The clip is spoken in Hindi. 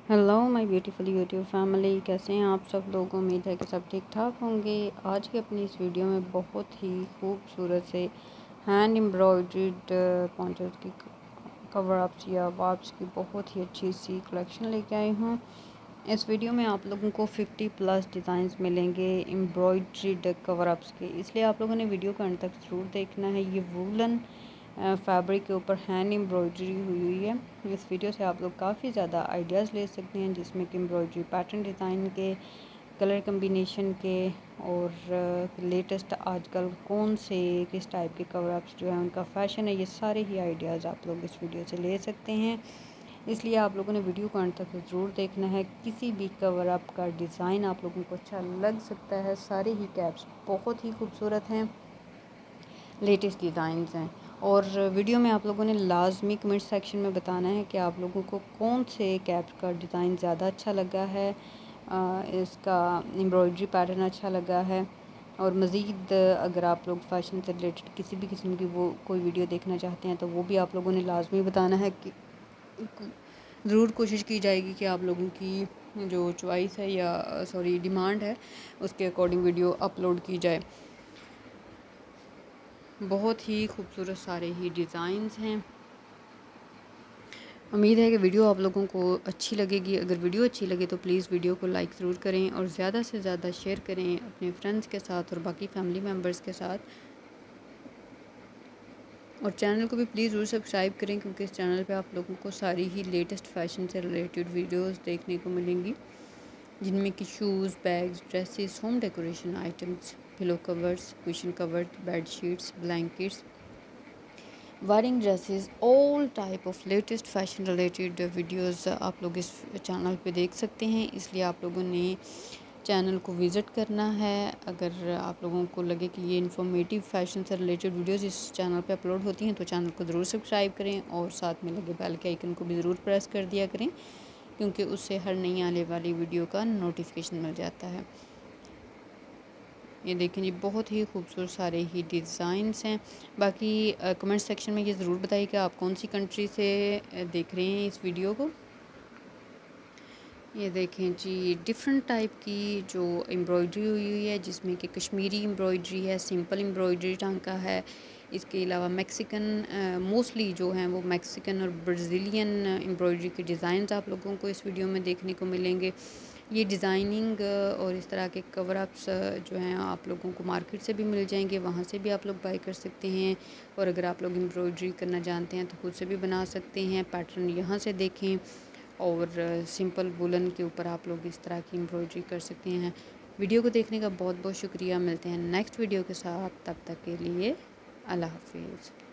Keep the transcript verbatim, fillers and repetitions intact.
Hello my beautiful YouTube family, कैसे हैं आप सब लोग। उम्मीद है कि सब ठीक ठाक होंगे। आज की अपनी इस वीडियो में बहुत ही खूबसूरत से हैंड एम्ब्रॉयड्रीड पॉइंटर्स की कवर अप्स या वाप्स की बहुत ही अच्छी सी कलेक्शन लेके आई हूँ। इस वीडियो में आप लोगों को फिफ्टी प्लस डिज़ाइंस मिलेंगे एम्ब्रॉयड्रीड कवर अप्स के, इसलिए आप लोगों ने वीडियो को अंत तक ज़रूर देखना है। ये वूलन फैब्रिक के ऊपर हैंड एम्ब्रॉयडरी हुई हुई है। इस वीडियो से आप लोग काफ़ी ज़्यादा आइडियाज़ ले सकते हैं, जिसमें कि एम्ब्रॉयडरी पैटर्न डिज़ाइन के, कलर कम्बिनेशन के और लेटेस्ट आजकल कौन से किस टाइप के कवर अप्स जो है उनका फ़ैशन है, ये सारे ही आइडियाज़ आप लोग इस वीडियो से ले सकते हैं। इसलिए आप लोगों ने वीडियो को अंत तक ज़रूर देखना है। किसी भी कवर अप का डिज़ाइन आप लोगों को अच्छा लग सकता है। सारे ही कैप्स बहुत ही खूबसूरत हैं, लेटेस्ट डिज़ाइंस हैं। और वीडियो में आप लोगों ने लाजमी कमेंट सेक्शन में बताना है कि आप लोगों को कौन से कैप का डिज़ाइन ज़्यादा अच्छा लगा है, आ, इसका एम्ब्रॉयडरी पैटर्न अच्छा लगा है। और मज़ीद अगर आप लोग फ़ैशन से रिलेटेड किसी भी किस्म की वो कोई वीडियो देखना चाहते हैं तो वो भी आप लोगों ने लाजमी बताना है कि ज़रूर कोशिश की जाएगी कि आप लोगों की जो चॉइस है या सॉरी डिमांड है उसके अकॉर्डिंग वीडियो अपलोड की जाए। बहुत ही खूबसूरत सारे ही डिज़ाइंस हैं। उम्मीद है कि वीडियो आप लोगों को अच्छी लगेगी। अगर वीडियो अच्छी लगे तो प्लीज़ वीडियो को लाइक ज़रूर करें और ज़्यादा से ज़्यादा शेयर करें अपने फ्रेंड्स के साथ और बाकी फैमिली मेम्बर्स के साथ। और चैनल को भी प्लीज़ ज़रूर सब्सक्राइब करें, क्योंकि इस चैनल पे आप लोगों को सारी ही लेटेस्ट फ़ैशन से रिलेटेड वीडियोस देखने को मिलेंगी, जिनमें कि shoes, bags, dresses, home decoration items, pillow covers, cushion cover, bed sheets, blankets, wedding dresses, all type of latest fashion related videos आप लोग इस चैनल पे देख सकते हैं। इसलिए आप लोगों ने चैनल को विज़िट करना है। अगर आप लोगों को लगे कि ये इन्फॉर्मेटिव फैशन से रिलेटेड वीडियोस इस चैनल पे अपलोड होती हैं तो चैनल को ज़रूर सब्सक्राइब करें और साथ में लगे बेल के आइकन को भी ज़रूर प्रेस कर दिया करें, क्योंकि उससे हर नई आने वाली वीडियो का नोटिफिकेशन मिल जाता है। ये देखें जी, बहुत ही खूबसूरत सारे ही डिज़ाइंस हैं। बाकी कमेंट सेक्शन में ये ज़रूर बताइए कि आप कौन सी कंट्री से देख रहे हैं इस वीडियो को। ये देखें जी, डिफरेंट टाइप की जो एम्ब्रॉयडरी हुई हुई है, जिसमें कि कश्मीरी एम्ब्रॉयडरी है, सिंपल एम्ब्रॉयडरी टांका है। इसके अलावा मैक्सिकन मोस्टली जो हैं वो मैक्सिकन और ब्राज़ीलियन एम्ब्रॉयडरी के डिज़ाइंस आप लोगों को इस वीडियो में देखने को मिलेंगे। ये डिज़ाइनिंग और इस तरह के कवर अप्स जो हैं आप लोगों को मार्केट से भी मिल जाएंगे, वहाँ से भी आप लोग बाई कर सकते हैं। और अगर आप लोग एम्ब्रॉयडरी करना जानते हैं तो खुद से भी बना सकते हैं। पैटर्न यहाँ से देखें और सिंपल वुलन के ऊपर आप लोग इस तरह की एम्ब्रॉयडरी कर सकते हैं। वीडियो को देखने का बहुत बहुत शुक्रिया। मिलते हैं नेक्स्ट वीडियो के साथ, तब तक के लिए अल्लाह हाफिज़।